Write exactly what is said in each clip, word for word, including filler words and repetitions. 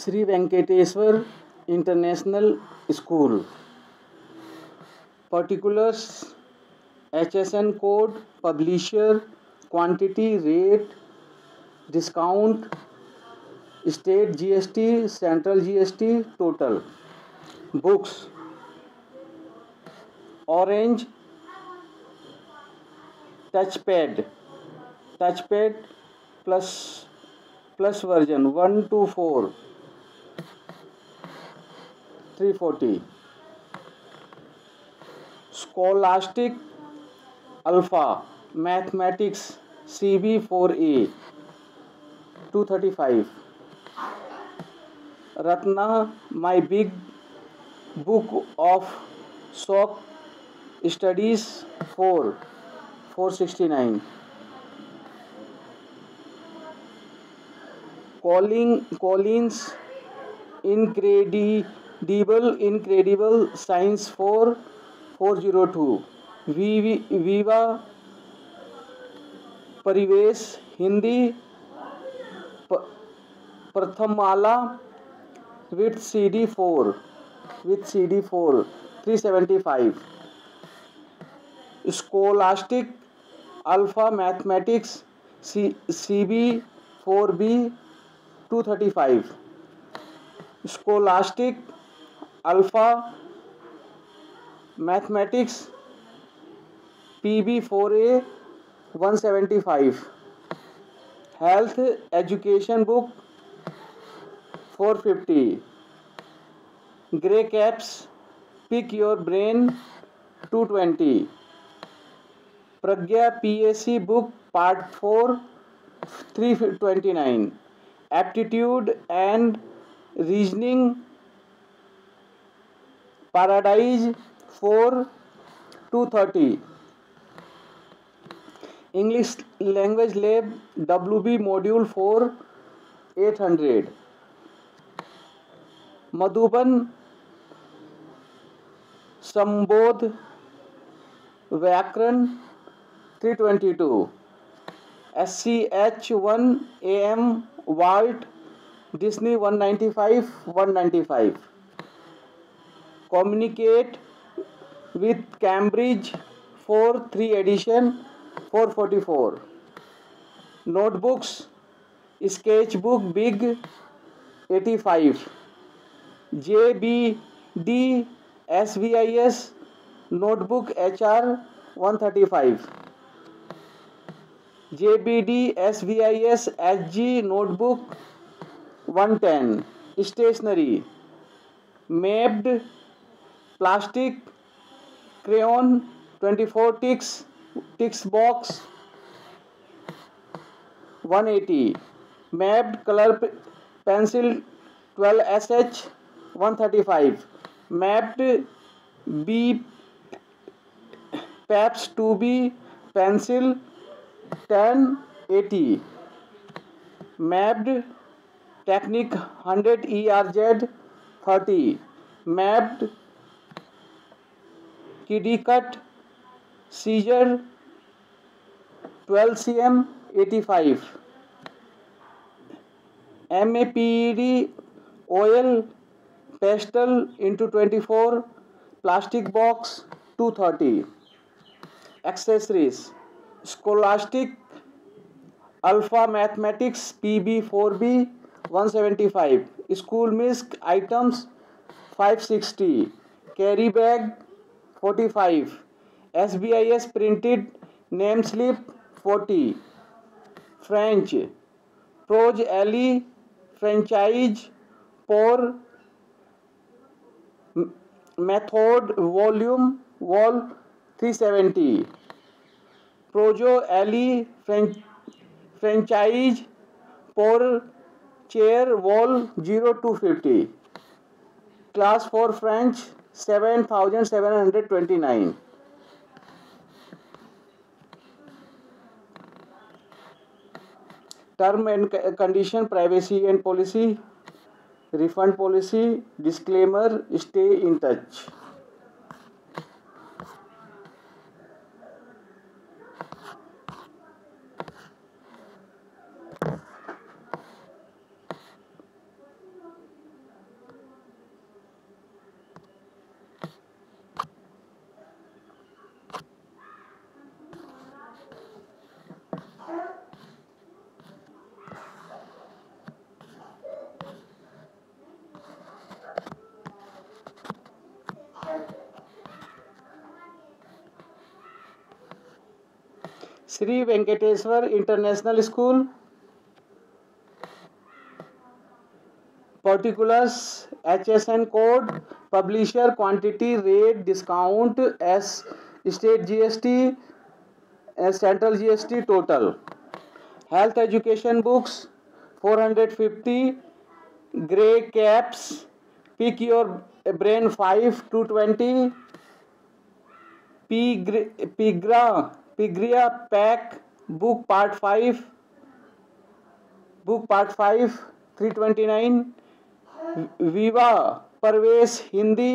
Sri Venkateswar International School. Particulars: H S N code, publisher, quantity, rate, discount, state G S T, central G S T, total. Books: Orange touchpad, touchpad plus plus version one to four, three forty. Scholastic Alpha Mathematics C B four A, two thirty-five. Ratna My Big Book of Shock Studies four, four sixty-nine. Calling Collins Incredible Incredible Science four, four oh two. Viva परिवेश Hindi प्रथमाला with C D four, with C D four, three seventy-five. Scholastic Alpha Mathematics C, CB four B, two thirty-five. Scholastic Alpha Mathematics P B four A, one seventy-five. Health Education Book four fifty. Grey Caps Pick Your Brain two twenty. Pragya P A C Book Part four, three twenty-nine. Aptitude and Reasoning Paradise four, two thirty. English Language Lab W B Module four, eight hundred. Madhuban Sambodh Vyakran three twenty-two. S C H one A M Walt Disney one ninety-five, one ninety-five. Communicate with Cambridge four, three edition four forty-four. Notebooks Sketchbook Big eighty-five. J B D S V I S Notebook H R one thirty-five. J B D S V I S H G Notebook one ten. Stationery Mapped Plastic Crayon twenty-four ticks, ticks box one eighty. Mapped Color Pencil twelve S H one thirty-five. Mapped B Paps two B Pencil ten eighty. Mapped Technic one hundred E R Z thirty. Mapped Kiddie Cut Scissor twelve centimeters eighty-five. M A P E D Oil Pastel into twenty-four. Plastic box two thirty. Accessories Scholastic Alpha Mathematics P B four B one seventy-five. School Misc items five sixty. Carry bag forty-five. S B I S printed name slip forty. French Proj Alley franchise pour method volume wall three seventy. Projo Alley franchise pour chair wall zero two fifty. Class four French seven thousand seven hundred twenty-nine. Term and condition, privacy and policy, refund policy, disclaimer, stay in touch. Sri Venkateswar International School. Particulars: H S N code, publisher, quantity, rate, discount, S state G S T, as central G S T, total. Health education books four hundred fifty. Grey caps, pick your brain five two twenty. Pigra Pigria pack book part five. Book part five three twenty-nine. विवा Pravesh Hindi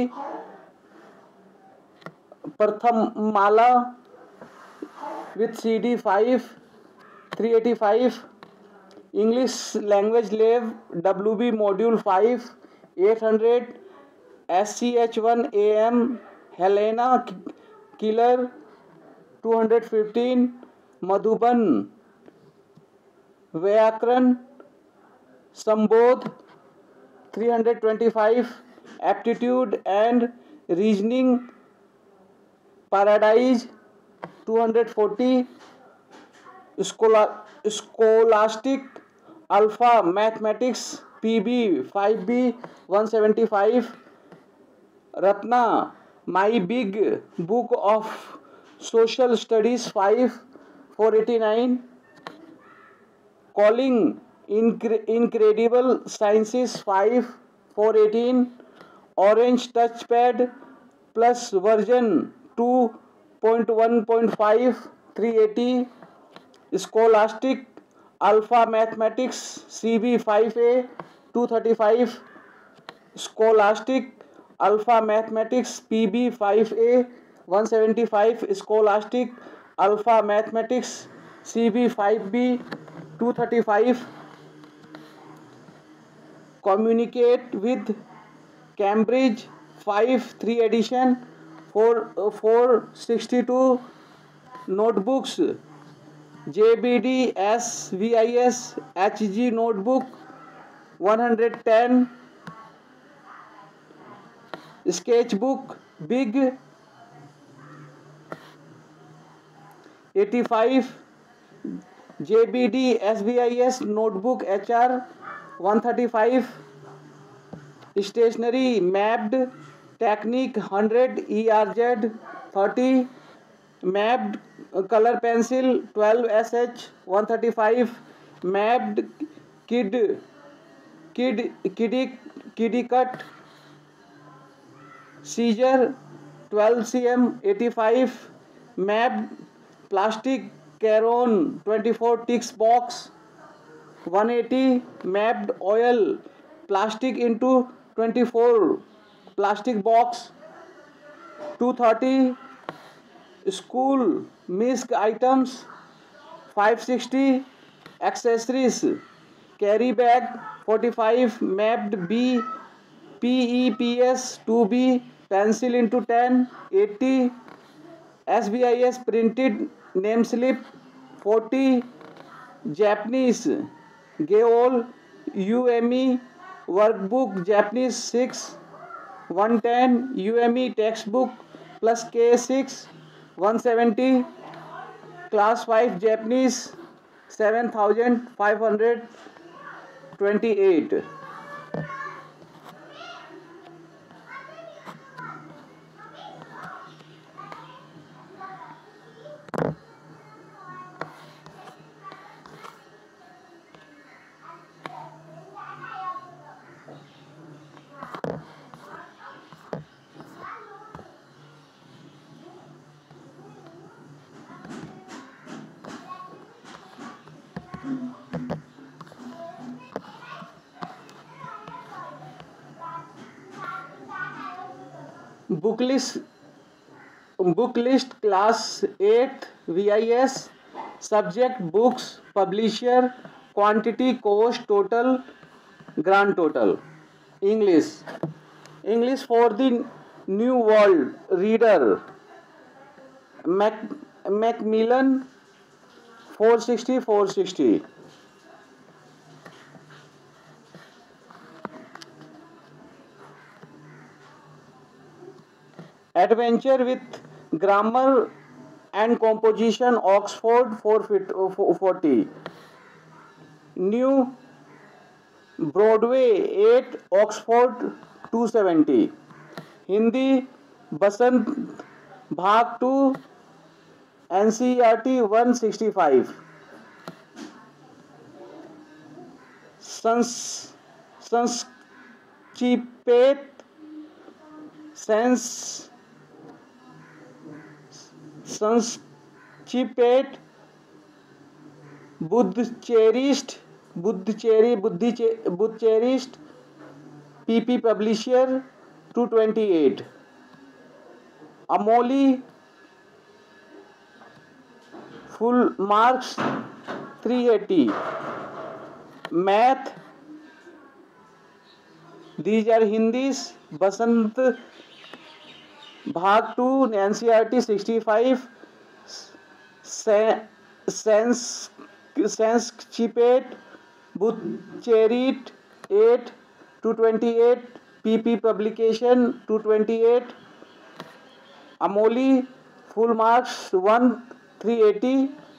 Pratham Mala with C D five three eighty five. English language लेव W B module five eight hundred. S C H one A M Helena Keller two hundred fifteen. Madhuban Vyakaran Sambodh three hundred twenty-five. Aptitude and reasoning paradise two hundred forty. Scholastic alpha mathematics P B five B one seventy-five. Ratna my big book of social studies five four eighty-nine. Calling Incre- Incredible Sciences five four eighteen. Orange Touchpad Plus version two point one point five three eighty. Scholastic Alpha Mathematics C B five A two thirty-five. Scholastic Alpha Mathematics P B five A one seventy-five. Scholastic Alpha Mathematics C B five B two thirty-five. Communicate with Cambridge five three edition four sixty-two. Notebooks J B D S V I S H G notebook one hundred ten. Sketchbook Big eighty-five. J B D S V I S notebook H R one thirty-five. Stationery mapped technique one hundred E R Z thirty. Mapped color pencil twelve S H one thirty-five. Mapped kid kid kiddie kiddie cut scissor twelve centimeters eighty-five. Mapped plastic Caron twenty-four ticks box one eighty. Mapped oil plastic into twenty-four plastic box two thirty. School misc items five sixty. Accessories carry bag forty-five. Mapped B P E P S two B pencil into ten eighty. S B I S printed name slip forty. Japanese Geol U M E workbook Japanese six one ten. U M E textbook plus K six one seventy. Class five Japanese seven thousand five hundred twenty-eight. Book list book list class eight V I S. Subject books, publisher, quantity, cost, total, grand total. English English for the New World Reader Mac Macmillan four sixty four sixty. Adventure with Grammar and composition Oxford four forty, New Broadway eight Oxford two seventy, Hindi बसंत भाग to N C E R T one sixty five, sons संस्चिपेट sense संस्चिपेट बुद्धचेरिस्ट बुद्धचेरी बुद्धि बुद्धचेरिस्ट PP publisher to twenty eight, Amoli full marks three eighty, math these are हिंदीस बसंत भाग to N C R T sixty five, sense सेंस्चिपेट बुद्धचेरिट eight to twenty eight, PP publication to twenty eight, Amoli full marks one three eighty,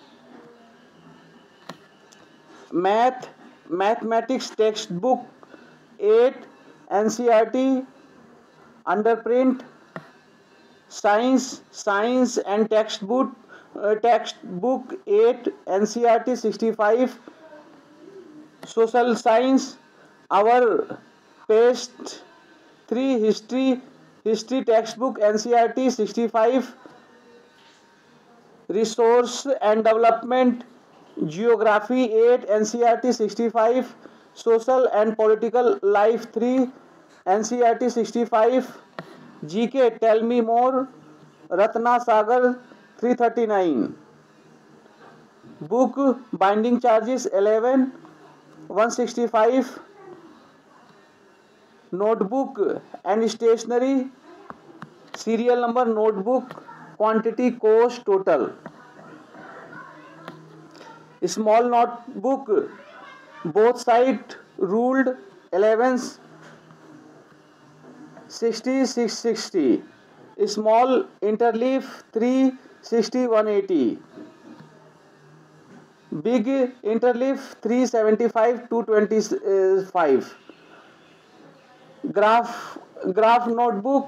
math mathematics text book eight N C R T under print, science science and text book text book eight N C R T sixty five, social science our past three, history history text book N C R T sixty five, resource and development geography eight N C R T sixty five, social and political life three N C R T sixty five, G K tell me more Ratna Sagar three thirty nine, book binding charges eleven one sixty five, notebook and stationery serial number notebook quantity cost total, small notebook both side ruled eleven sixty six sixty, small interleaf three sixty one eighty, big interleaf three seventy five two twenty five, graph graph notebook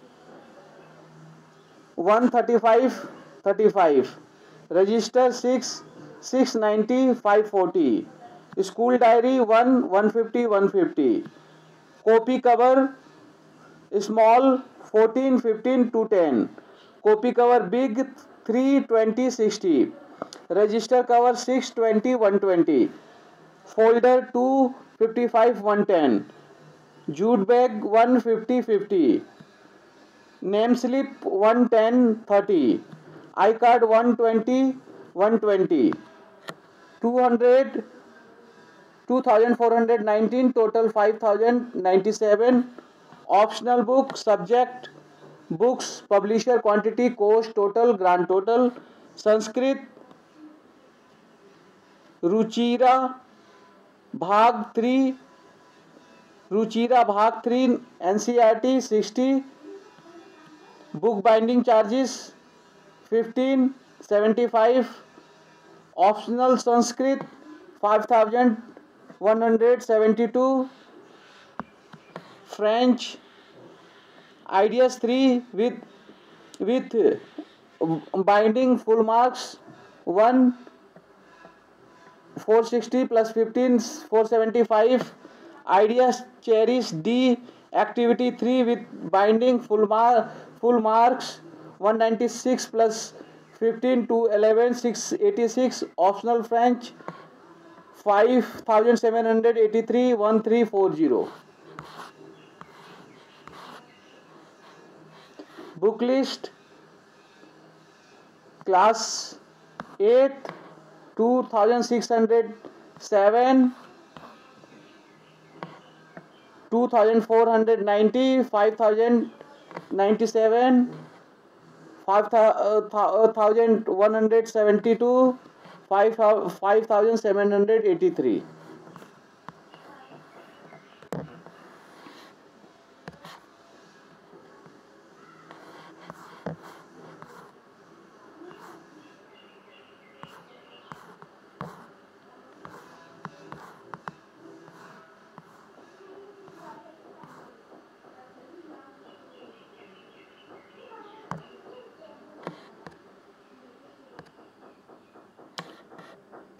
one thirty five thirty five, register six six ninety five forty, school diary one one fifty one fifty, copy cover small fourteen fifteen two ten, copy cover big three twenty sixty, register cover six twenty one twenty, folder two fifty five one ten, jute bag one fifty fifty, name slip one ten thirty, I card one twenty one twenty, two hundred two thousand four hundred nineteen, total five thousand ninety seven, optional book subject books publisher quantity cost total grand total, Sanskrit Ruchira भाग three Ruchira भाग three N C R T sixty, book binding charges fifteen seventy five, optional Sanskrit five thousand one hundred seventy two, French ideas three with with binding full marks one four sixty plus fifteen four seventy five, ideas cherish the activity three with binding full mark full marks one ninety six plus fifteen two eleven six eighty six, optional French five thousand seven hundred eighty three one three four zero, book list class eight two thousand six hundred seven, two thousand four hundred ninety, five thousand ninety seven, five thousand one hundred seventy two, five five thousand seven hundred eighty three.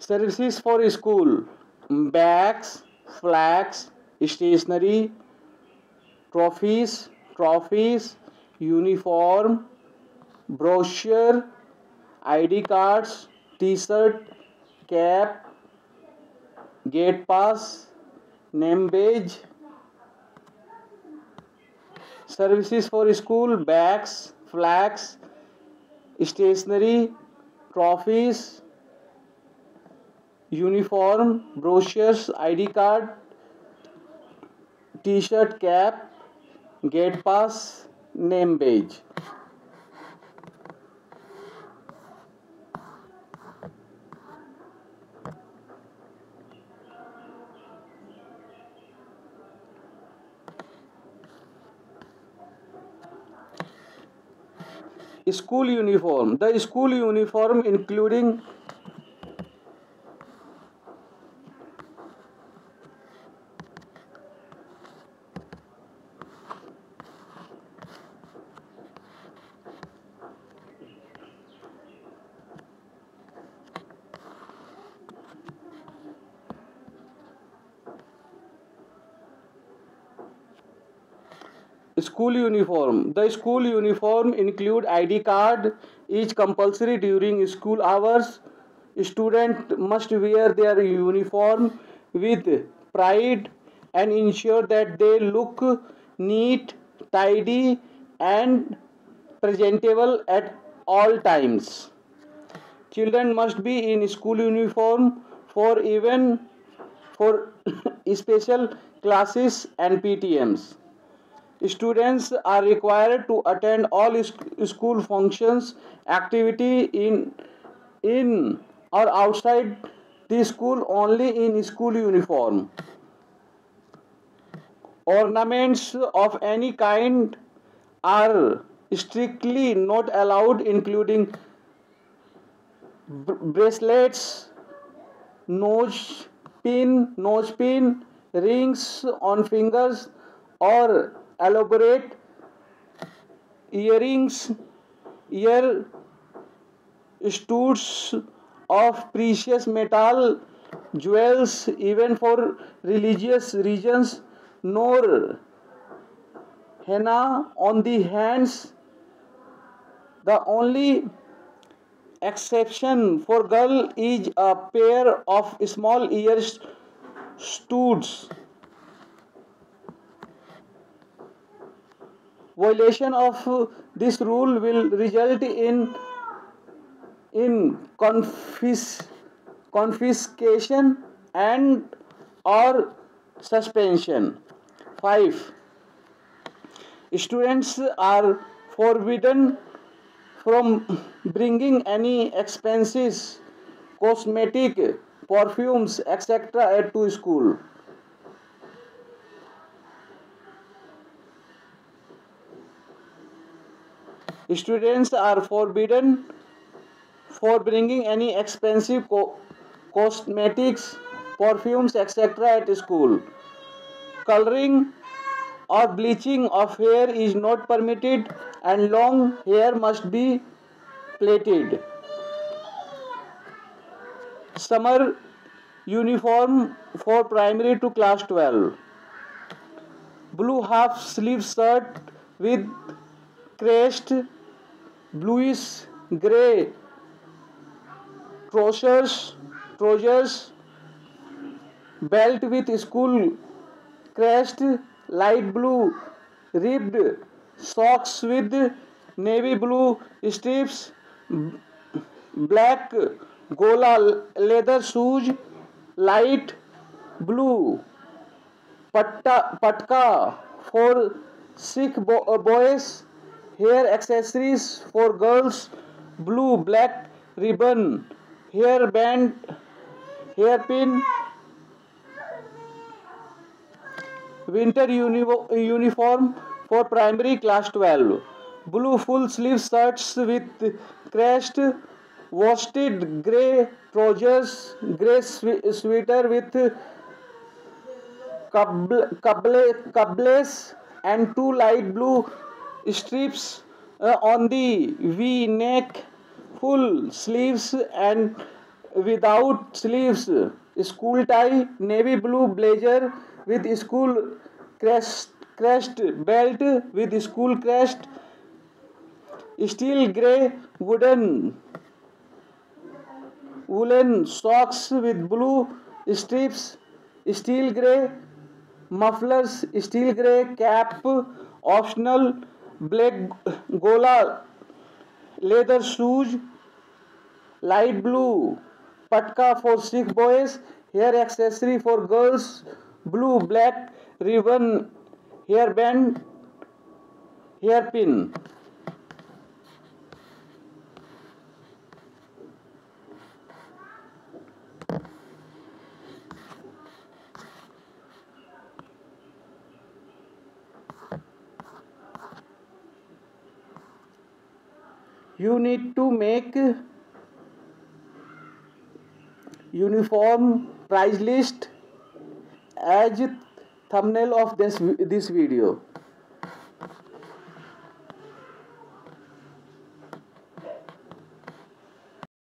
Services for school: bags, flags, stationery, trophies trophies uniform, brochure, I D cards, T-shirt, cap, gate pass, name badge. Services for school: bags, flags, stationery, trophies, uniform, brochures, I D card, T-shirt, cap, gate pass, name badge. School uniform: the school uniform including school uniform. The school uniform include I D card, is compulsory during school hours. Student must wear their uniform with pride and ensure that they look neat, tidy and presentable at all times. Children must be in school uniform for even for special classes and P T Ms. Students are required to attend all school functions, activity in in or outside the school only in school uniform. Ornaments of any kind are strictly not allowed, including bracelets, nose pin, nose pin, rings on fingers, or elaborate earrings, ear studs of precious metal, jewels, even for religious reasons, nor henna on the hands. The only exception for girl is a pair of small ear studs. Violation of this rule will result in in confis, confiscation and or suspension. five. Students are forbidden from bringing any expenses, cosmetic, perfumes, et cetera to school. Students are forbidden for bringing any expensive co- cosmetics, perfumes, et cetera at school. Coloring or bleaching of hair is not permitted and long hair must be plaited. Summer uniform for primary to class twelve. Blue half sleeve shirt with crest, bluish grey trousers, trousers, belt with school crest, light blue ribbed socks with navy blue strips, black gola leather shoes, light blue patta, patka for Sikh bo- boys, hair accessories for girls, blue black ribbon, hair band, hairpin, winter uni- uniform for primary class twelve, blue full sleeve shirts with crest, worsted grey trousers, grey swe- sweater with cables and two light blue strips uh, on the V neck, full sleeves and without sleeves, school tie, navy blue blazer with school crest, crest belt with school crest, steel grey wooden woolen socks with blue strips, steel grey mufflers, steel grey cap, optional black gola leather shoes, light blue patka for Sikh boys, hair accessory for girls, blue black ribbon hairband, hairpin. You need to make uniform price list as thumbnail of this this video.